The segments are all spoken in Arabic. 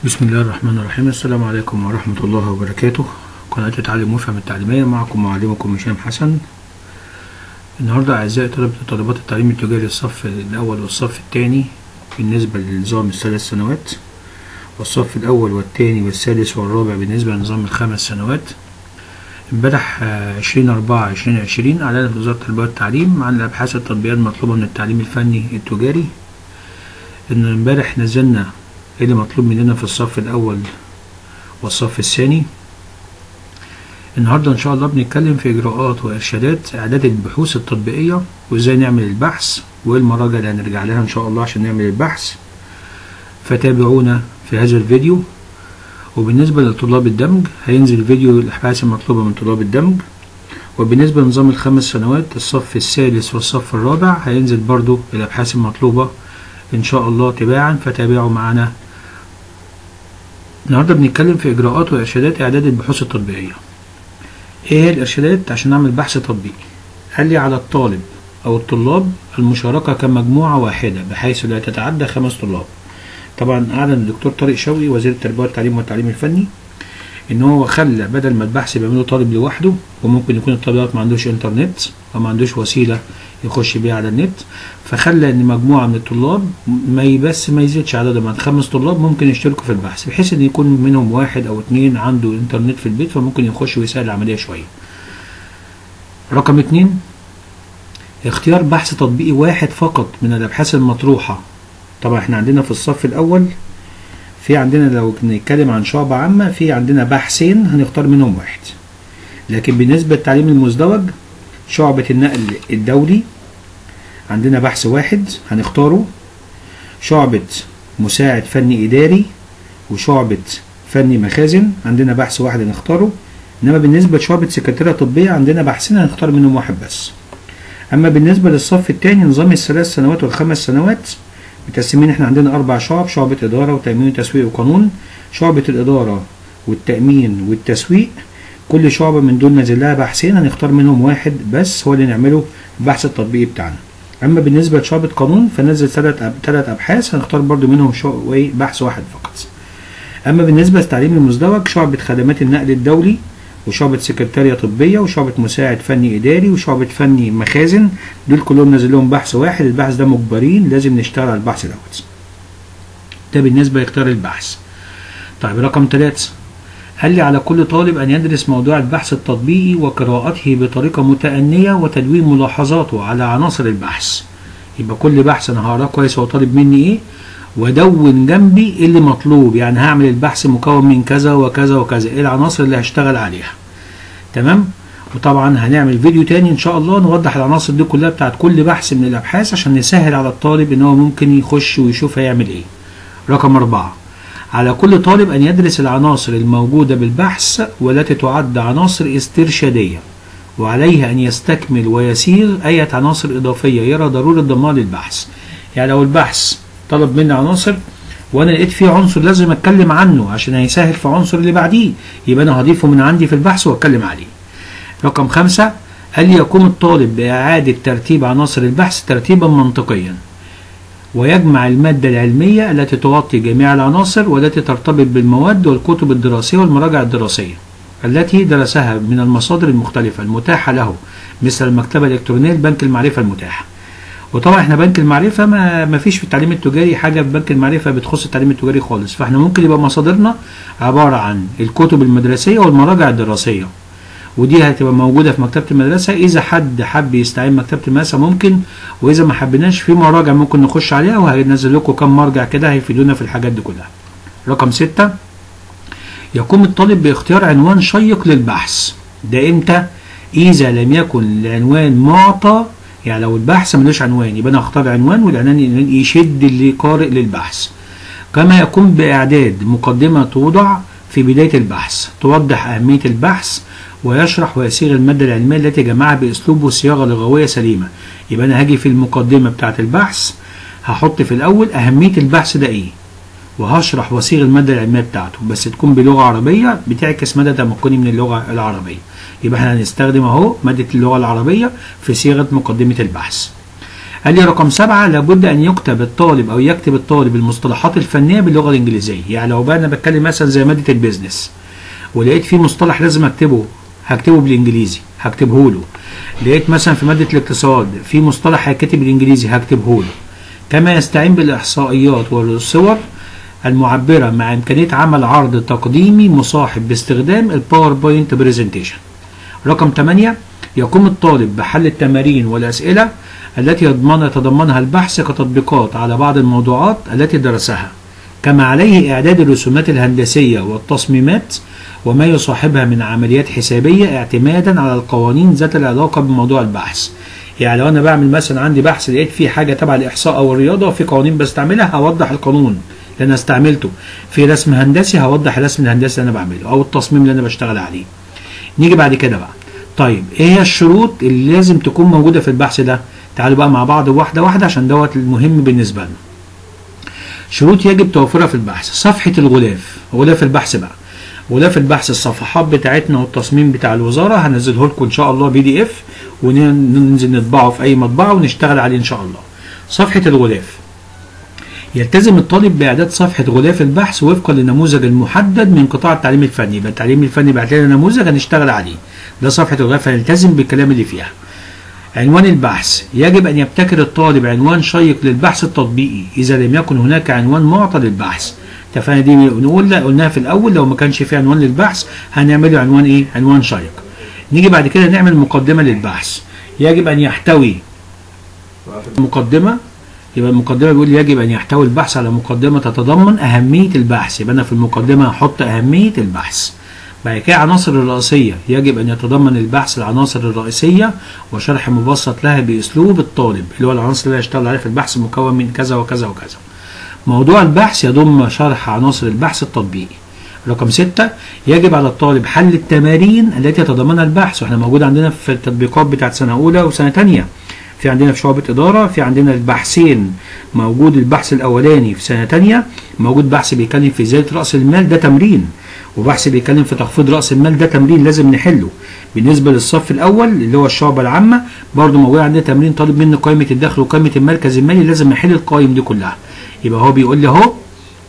بسم الله الرحمن الرحيم. السلام عليكم ورحمة الله وبركاته. قناة تعلم وافهم التعليمية، معكم معلمكم هشام حسن. النهاردة أعزائي طلبة وطالبات التعليم التجاري الصف الأول والصف الثاني بالنسبة لنظام ال3 سنوات، والصف الأول والثاني والثالث والرابع بالنسبة لنظام ال5 سنوات. امبارح 20/4/2020 أعلنت وزارة التربية والتعليم عن الأبحاث التطبيقية المطلوبة من التعليم الفني التجاري. إن امبارح نزلنا اللي مطلوب مننا في الصف الأول والصف الثاني. النهاردة إن شاء الله بنتكلم في إجراءات وإرشادات إعداد البحوث التطبيقية، وإزاي نعمل البحث، وإيه المراجع اللي هنرجع لها إن شاء الله عشان نعمل البحث. فتابعونا في هذا الفيديو. وبالنسبة لطلاب الدمج هينزل فيديو الأبحاث المطلوبة من طلاب الدمج. وبالنسبة لنظام ال5 سنوات الصف الثالث والصف الرابع هينزل برضو الأبحاث المطلوبة إن شاء الله تباعا، فتابعوا معنا. النهارده بنتكلم في إجراءات وإرشادات إعداد البحوث التطبيقية. إيه هي الإرشادات عشان نعمل بحث تطبيقي؟ قال لي على الطالب أو الطلاب المشاركة كمجموعة واحدة بحيث لا تتعدى 5 طلاب. طبعا أعلن الدكتور طارق شوقي وزير التربية والتعليم والتعليم الفني إن هو خلى بدل ما البحث بيعمله طالب لوحده، وممكن يكون الطالب ما عندوش إنترنت أو ما عندوش وسيلة يخش بيها على النت، فخلى ان مجموعه من الطلاب ما يزيدش عددهم عن 5 طلاب ممكن يشتركوا في البحث، بحيث ان يكون منهم 1 أو 2 عنده انترنت في البيت فممكن يخش ويسهل العمليه شويه. رقم 2، اختيار بحث تطبيقي واحد فقط من الابحاث المطروحه. طبعا احنا عندنا في الصف الاول في عندنا لو بنتكلم عن شعبة عامة في عندنا بحثين هنختار منهم واحد، لكن بالنسبة للتعليم المزدوج شعبة النقل الدولي عندنا بحث واحد هنختاره، شعبة مساعد فني إداري وشعبة فني مخازن عندنا بحث واحد هنختاره. إنما بالنسبة لشعبة سكرتيرة طبية عندنا بحثين هنختار منهم واحد بس. أما بالنسبة للصف الثاني نظام ال3 سنوات وال5 سنوات متقسمين، احنا عندنا 4 شعب: شعبة إدارة وتأمين وتسويق وقانون، شعبة الإدارة والتأمين والتسويق. كل شعبة من دول نازل لها بحثين هنختار منهم واحد بس هو اللي نعمله البحث التطبيقي بتاعنا. أما بالنسبة لشعبة قانون فنزل 3 أبحاث هنختار برضو منهم بحث واحد فقط. أما بالنسبة للتعليم المزدوج شعبة خدمات النقل الدولي وشعبة سكرتارية طبية وشعبة مساعد فني إداري وشعبة فني مخازن، دول كلهم نزل لهم بحث واحد. البحث ده مجبرين لازم نشتغل على البحث دوت. ده بالنسبة لاختيار البحث. طيب رقم 3، قال لي على كل طالب أن يدرس موضوع البحث التطبيقي وقراءته بطريقة متأنية وتدوين ملاحظاته على عناصر البحث. يبقى كل بحث أنا هقراه كويس هو طالب مني إيه، وأدون جنبي إيه اللي مطلوب. يعني هعمل البحث مكون من كذا وكذا وكذا، إيه العناصر اللي هشتغل عليها. تمام؟ وطبعا هنعمل فيديو تاني إن شاء الله نوضح العناصر دي كلها بتاعت كل بحث من الأبحاث عشان نسهل على الطالب إن هو ممكن يخش ويشوف هيعمل إيه. رقم 4، على كل طالب أن يدرس العناصر الموجودة بالبحث والتي تعد عناصر استرشادية، وعليه أن يستكمل ويسير أي عناصر إضافية يرى ضرورة ضمها للبحث. يعني لو البحث طلب مني عناصر وأنا لقيت فيه عنصر لازم أتكلم عنه عشان هيسهل في عنصر اللي بعديه، يبقى أنا هضيفه من عندي في البحث وأتكلم عليه. رقم 5، قال لي يقوم الطالب بإعادة ترتيب عناصر البحث ترتيبا منطقيا، ويجمع المادة العلمية التي تغطي جميع العناصر والتي ترتبط بالمواد والكتب الدراسية والمراجع الدراسية التي درسها من المصادر المختلفة المتاحة له، مثل المكتبة الإلكترونية لبنك المعرفة المتاحة. وطبعا احنا بنك المعرفة ما فيش في التعليم التجاري حاجة في بنك المعرفة بتخص التعليم التجاري خالص، فاحنا ممكن يبقى مصادرنا عبارة عن الكتب المدرسية والمراجع الدراسية، ودي هتبقى موجودة في مكتبة المدرسة. إذا حد حب يستعين مكتبة المدرسة ممكن، وإذا ما حبناش في مراجع ممكن نخش عليها، وهنزل لكم كم مرجع كده هيفيدونا في الحاجات دي كلها. رقم 6، يقوم الطالب باختيار عنوان شيق للبحث. ده إمتى؟ إذا لم يكن العنوان معطى. يعني لو البحث ملوش عنوان يبقى أنا هختار عنوان والعنوان يشد اللي قارئ للبحث. كما يقوم بإعداد مقدمة توضع في بداية البحث توضح أهمية البحث ويشرح ويصيغ المادة العلمية التي جمعها بأسلوب وصياغة لغوية سليمة. يبقى أنا هاجي في المقدمة بتاعة البحث هحط في الأول أهمية البحث ده إيه، وهشرح وصيغ المادة العلمية بتاعته، بس تكون بلغة عربية بتعكس مدى تمكني من اللغة العربية. يبقى احنا هنستخدم أهو مادة اللغة العربية في صيغة مقدمة البحث. قال لي رقم 7 لابد ان يكتب الطالب او يكتب الطالب المصطلحات الفنيه باللغه الانجليزيه. يعني لو بقى انا بتكلم مثلا زي ماده البيزنس ولقيت فيه مصطلح لازم اكتبه، هكتبه بالانجليزي هكتبه له. لقيت مثلا في ماده الاقتصاد في مصطلح هيتكتب بالانجليزي هكتبه له. كما يستعين بالاحصائيات والصور المعبره مع امكانيه عمل عرض تقديمي مصاحب باستخدام الباوربوينت بريزنتيشن. رقم 8 يقوم الطالب بحل التمارين والاسئله التي يتضمنها البحث كتطبيقات على بعض الموضوعات التي درسها. كما عليه إعداد الرسومات الهندسية والتصميمات وما يصاحبها من عمليات حسابية اعتمادا على القوانين ذات العلاقة بموضوع البحث. يعني لو أنا بعمل مثلا عندي بحث لقيت فيه حاجة تبع الإحصاء أو الرياضة وفي قوانين بستعملها هوضح القانون اللي أنا استعملته. في رسم هندسي هوضح الرسم الهندسي اللي أنا بعمله أو التصميم اللي أنا بشتغل عليه. نيجي بعد كده بقى. طيب إيه هي الشروط اللي لازم تكون موجودة في البحث ده؟ تعالوا بقى مع بعض واحدة واحدة عشان دوت المهم بالنسبة لنا. شروط يجب توفرها في البحث. صفحة الغلاف، غلاف البحث بقى. غلاف البحث الصفحات بتاعتنا والتصميم بتاع الوزارة هنزله لكم إن شاء الله PDF وننزل نطبعه في أي مطبعة ونشتغل عليه إن شاء الله. صفحة الغلاف. يلتزم الطالب بإعداد صفحة غلاف البحث وفقا للنموذج المحدد من قطاع التعليم الفني. يبقى التعليم الفني بعت لنا نموذج هنشتغل عليه. ده صفحة الغلاف هنلتزم بالكلام اللي فيها. عنوان البحث. يجب أن يبتكر الطالب عنوان شيق للبحث التطبيقي إذا لم يكن هناك عنوان معطى للبحث. اتفقنا دي قلناها في الأول. لو ما كانش في عنوان للبحث هنعمله عنوان إيه؟ عنوان شيق. نيجي بعد كده نعمل مقدمة للبحث. يجب أن يحتوي مقدمة. يبقى المقدمة بيقول يجب أن يحتوي البحث على مقدمة تتضمن أهمية البحث. يبقى أنا في المقدمة هحط أهمية البحث. بعد كده عناصر الرئيسية. يجب أن يتضمن البحث العناصر الرئيسية وشرح مبسط لها بأسلوب الطالب اللي هو العناصر اللي هيشتغل عليها في البحث مكون من كذا وكذا وكذا. موضوع البحث يضم شرح عناصر البحث التطبيقي. رقم 6 يجب على الطالب حل التمارين التي يتضمنها البحث. واحنا موجود عندنا في التطبيقات بتاعت سنة أولى وسنة تانية. في عندنا في شعبة إدارة في عندنا البحثين. موجود البحث الأولاني في سنة تانية موجود بحث بيتكلم في زيادة رأس المال ده تمرين، وبحث بيتكلم في تخفيض رأس المال ده تمرين لازم نحله. بالنسبة للصف الأول اللي هو الشعبة العامة برضه موجود عندنا تمرين طالب منه قائمة الدخل وقائمة المركز المالي لازم نحل القائم دي كلها. يبقى هو بيقول لي أهو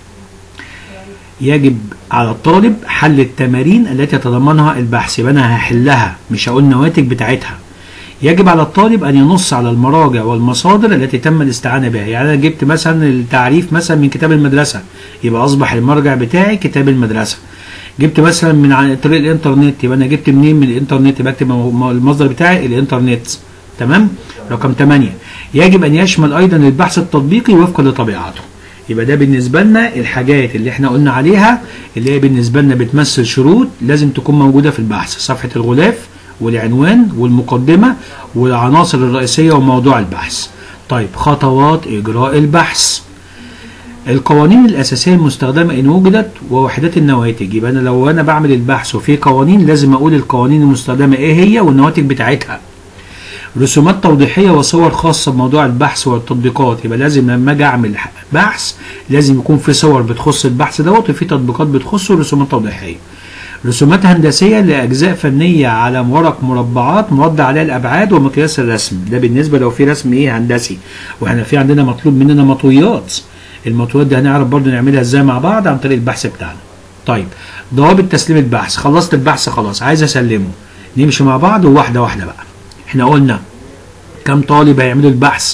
يجب على الطالب حل التمارين التي يتضمنها البحث. يبقى أنا هحلها مش هقول النواتج بتاعتها. يجب على الطالب أن ينص على المراجع والمصادر التي تم الاستعانة بها. يعني أنا جبت مثلا التعريف مثلا من كتاب المدرسة يبقى أصبح المرجع بتاعي كتاب المدرسة. جبت مثلا من عن طريق الانترنت يبقى انا جبت منين؟ من الانترنت. بكتب المصدر بتاعي الانترنت. تمام. رقم 8 يجب ان يشمل ايضا البحث التطبيقي وفقا لطبيعته. يبقى ده بالنسبه لنا الحاجات اللي احنا قلنا عليها اللي هي بالنسبه لنا بتمثل شروط لازم تكون موجوده في البحث. صفحه الغلاف والعنوان والمقدمه والعناصر الرئيسيه وموضوع البحث. طيب خطوات اجراء البحث. القوانين الأساسية المستخدمة إن وجدت ووحدات النواتج. يبقى أنا لو أنا بعمل البحث وفي قوانين لازم أقول القوانين المستخدمة إيه هي والنواتج بتاعتها. رسومات توضيحية وصور خاصة بموضوع البحث والتطبيقات. يبقى لازم لما أجي أعمل بحث لازم يكون في صور بتخص البحث دوت وفي تطبيقات بتخصه رسومات توضيحية. رسومات هندسية لأجزاء فنية على ورق مربعات موضع عليها الأبعاد ومقياس الرسم. ده بالنسبة لو في رسم إيه هندسي. وإحنا في عندنا مطلوب مننا مطويات. المطويات دي هنعرف برضو نعملها ازاي مع بعض عن طريق البحث بتاعنا. طيب ضوابط تسليم البحث. خلصت البحث خلاص عايز اسلمه. نمشي مع بعض وواحده واحده بقى. احنا قلنا كم طالب هيعملوا البحث؟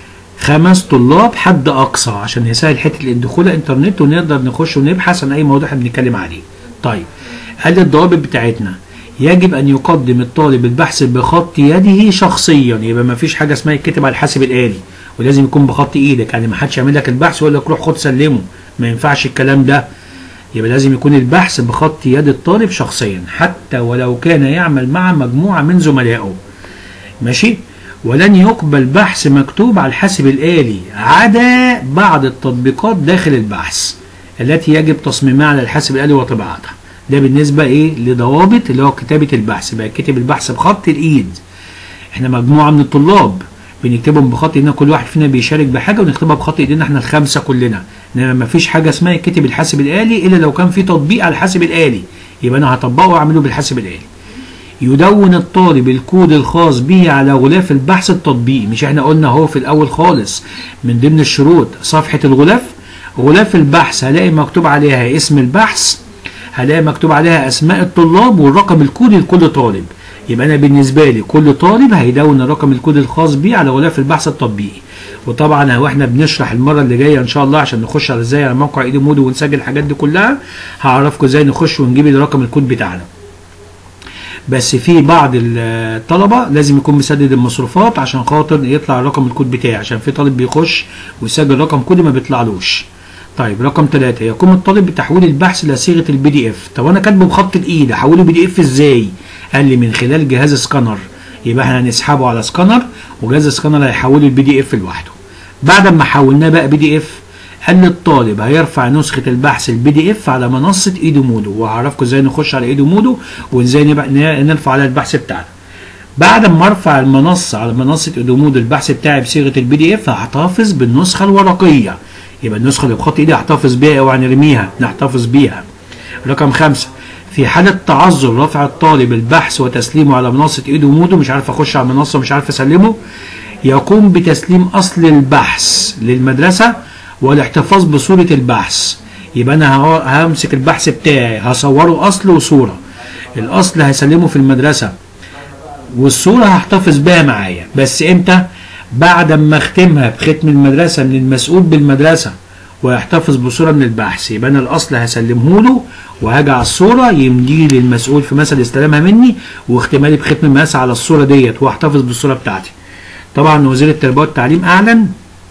5 طلاب حد اقصى عشان يسهل حته الدخول الانترنت ونقدر نخش ونبحث عن اي موضوع احنا بنتكلم عليه. طيب قال الضوابط بتاعتنا يجب ان يقدم الطالب البحث بخط يده شخصيا. يبقى ما فيش حاجه اسمها يتكتب على الحاسب الآلي ولازم يكون بخط ايدك. يعني ما حدش يعمل لك البحث ويقول لك روح خد سلمه. ما ينفعش الكلام ده. يبقى لازم يكون البحث بخط يد الطالب شخصيا حتى ولو كان يعمل مع مجموعه من زملائه. ماشي. ولن يقبل بحث مكتوب على الحاسب الآلي عدا بعض التطبيقات داخل البحث التي يجب تصميمها على الحاسب الآلي وطباعتها. ده بالنسبه ايه لضوابط اللي هو كتابه البحث. بقى كتب البحث بخط الايد. احنا مجموعه من الطلاب بنكتبهم بخط ايدينا. كل واحد فينا بيشارك بحاجه ونكتبها بخط ايدينا احنا الخمسه كلنا. انما ما فيش حاجه اسمها يتكتب الحاسب الآلي الا لو كان في تطبيق على الحاسب الآلي. يبقى انا هطبقه واعمله بالحاسب الآلي. يدون الطالب الكود الخاص به على غلاف البحث التطبيقي. مش احنا قلنا اهو في الاول خالص من ضمن الشروط صفحة الغلاف، غلاف البحث هلاقي مكتوب عليها اسم البحث، هلاقي مكتوب عليها اسماء الطلاب والرقم الكودي لكل طالب. يبقى انا بالنسبة لي كل طالب هيدون الرقم الكودي الخاص بيه على غلاف البحث التطبيقي. وطبعا هو احنا بنشرح المره اللي جايه ان شاء الله عشان نخش على ازاي على موقع ايديمودو ونسجل الحاجات دي كلها، هعرفكم ازاي نخش ونجيب الرقم الكود بتاعنا. بس في بعض الطلبه لازم يكون مسدد المصروفات عشان خاطر يطلع الرقم الكود بتاعي، عشان في طالب بيخش ويسجل رقم كودي ما بيطلعلوش. طيب رقم 3، يقوم الطالب بتحويل البحث الى صيغه الPDF. طب انا كاتبه بخط الايد احوله PDF ازاي؟ قال لي من خلال جهاز سكانر. يبقى احنا هنسحبه على سكانر وجهاز السكانر هيحوله الPDF لوحده. بعد ما حولناه بقى PDF، قال لي الطالب هيرفع نسخة البحث الPDF على منصة ايديمودو، وهعرفكم ازاي نخش على ايديمودو وازاي نرفع على البحث بتاعنا. بعد ما ارفع المنصة على منصة ايديمودو البحث بتاعي بصيغة الPDF، هحتفظ بالنسخة الورقية. يبقى النسخة اللي بخط ايدي هحتفظ بيها، اوعى نرميها، نحتفظ بيها. رقم 5، في حالة تعذر رفع الطالب البحث وتسليمه على منصة ايديمودو، مش عارف اخش على المنصة مش عارف اسلمه، يقوم بتسليم اصل البحث للمدرسة والاحتفاظ بصورة البحث. يبقى انا همسك البحث بتاعي هصوره اصل وصورة، الاصل هسلمه في المدرسة والصورة هحتفظ بيها معايا. بس امتى؟ بعد ما اختمها بختم المدرسة من المسؤول بالمدرسة ويحتفظ بصورة من البحث. يبقى انا الاصل هسلمه له وهاجي على الصورة يمدي لي المسؤول في مثل استلمها مني واختمالي بختم المدرسة على الصورة ديت واحتفظ بالصورة بتاعتي. طبعا وزير التربية والتعليم اعلن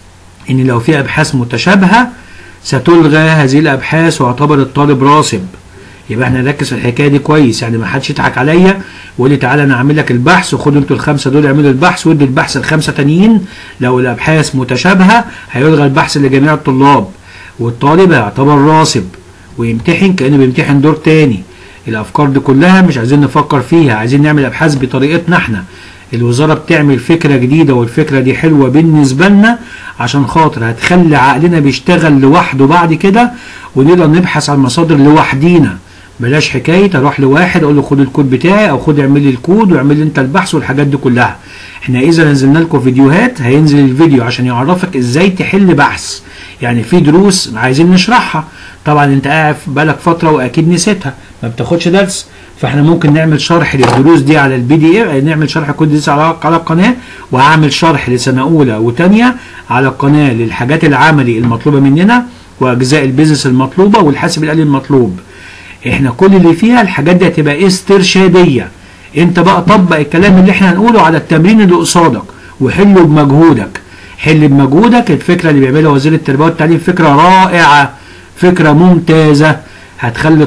ان لو في ابحاث متشابهة ستلغى هذه الابحاث واعتبر الطالب راسب. يبقى احنا نركز في الحكايه دي كويس، يعني ما حدش يضحك عليا ويقول لي تعالى انا اعمل لك البحث وخدوا انتوا الخمسه دول اعملوا البحث وادوا البحث الخمسه تانيين. لو الابحاث متشابهه هيلغى البحث لجميع الطلاب والطالب هيعتبر راسب ويمتحن كانه بيمتحن دور تاني. الافكار دي كلها مش عايزين نفكر فيها، عايزين نعمل ابحاث بطريقتنا احنا. الوزاره بتعمل فكره جديده والفكره دي حلوه بالنسبه لنا عشان خاطر هتخلي عقلنا بيشتغل لوحده بعد كده ونقدر نبحث عن المصادر لوحدينا. بلاش حكايه اروح لواحد اقول له خد الكود بتاعي او خد اعمل لي الكود واعمل لي انت البحث والحاجات دي كلها. احنا اذا نزلنا لكم فيديوهات هينزل الفيديو عشان يعرفك ازاي تحل بحث. يعني في دروس عايزين نشرحها، طبعا انت قاعد بقالك فتره واكيد نسيتها ما بتاخدش درس، فاحنا ممكن نعمل شرح للدروس دي على الPDF، نعمل شرح كود دي على القناه، وهعمل شرح لسنه اولى وثانيه على القناه للحاجات العملي المطلوبه مننا واجزاء البيزنس المطلوبه والحاسب الالي المطلوب. احنا كل اللي فيها الحاجات دي هتبقى استرشاديه، انت بقى طبق الكلام اللي احنا هنقوله على التمرين اللي قصادك وحله بمجهودك. حل بمجهودك. الفكره اللي بيعملها وزير التربيه والتعليم فكره رائعه، فكره ممتازه، هتخلي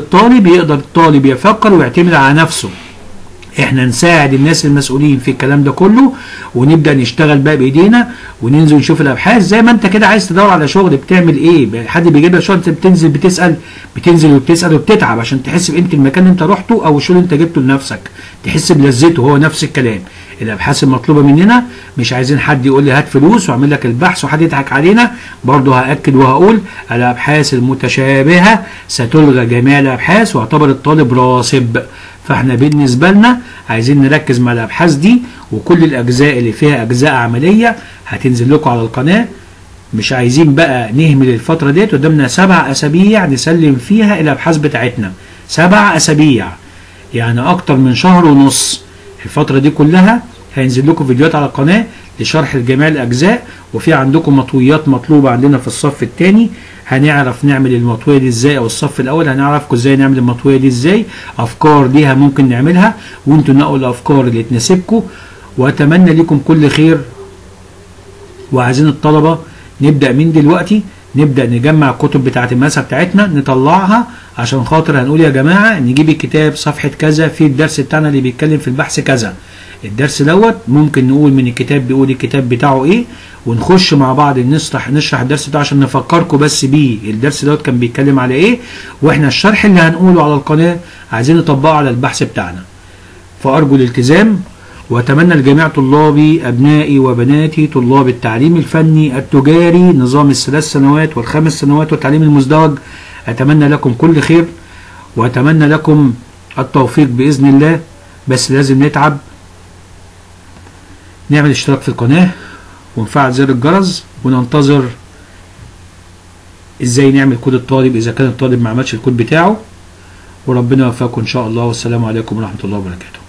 الطالب يفكر ويعتمد على نفسه. احنا نساعد الناس المسؤولين في الكلام ده كله ونبدا نشتغل بقى بايدينا وننزل نشوف الابحاث. زي ما انت كده عايز تدور على شغل بتعمل ايه؟ حد بيجيب لك شغل بتنزل بتسال وبتتعب عشان تحس بقيمه المكان اللي انت رحته او الشغل اللي انت جبته لنفسك، تحس بلذته. هو نفس الكلام الابحاث المطلوبه مننا، مش عايزين حد يقول لي هات فلوس واعمل لك البحث وحد يضحك علينا. برضه هاكد وهقول الابحاث المتشابهه ستلغى جميع الابحاث واعتبر الطالب راسب. فاحنا بالنسبه لنا عايزين نركز مع الابحاث دي وكل الاجزاء اللي فيها اجزاء عمليه هتنزل لكم على القناه. مش عايزين بقى نهمل الفتره ديت، قدامنا 7 أسابيع نسلم فيها الابحاث بتاعتنا. 7 أسابيع يعني اكتر من شهر ونص. الفتره دي كلها هينزل لكم فيديوهات على القناه لشرح لجميع الاجزاء، وفي عندكم مطويات مطلوبه عندنا في الصف الثاني هنعرف نعمل المطويه دي ازاي، او الصف الاول هنعرفكم ازاي نعمل المطويه دي ازاي. افكار ليها ممكن نعملها وانتوا نقوا الافكار اللي تناسبكم. واتمنى لكم كل خير. وعايزين الطلبه نبدا من دلوقتي نبدا نجمع الكتب بتاعه المدرسه بتاعتنا نطلعها عشان خاطر هنقول يا جماعه نجيب الكتاب صفحه كذا في الدرس بتاعنا اللي بيتكلم في البحث كذا. الدرس دوت ممكن نقول من الكتاب بيقول الكتاب بتاعه ايه ونخش مع بعض نشرح الدرس ده عشان نفكركم بس بيه الدرس دوت كان بيتكلم على ايه، واحنا الشرح اللي هنقوله على القناه عايزين نطبقه على البحث بتاعنا. فارجو الالتزام واتمنى لجميع طلابي ابنائي وبناتي طلاب التعليم الفني التجاري نظام ال3 سنوات وال5 سنوات والتعليم المزدوج، اتمنى لكم كل خير واتمنى لكم التوفيق باذن الله. بس لازم نتعب، نعمل اشتراك في القناة ونفعل زر الجرس وننتظر ازاي نعمل كود الطالب اذا كان الطالب ما عملش الكود بتاعه. وربنا يوفقكم ان شاء الله، والسلام عليكم ورحمة الله وبركاته.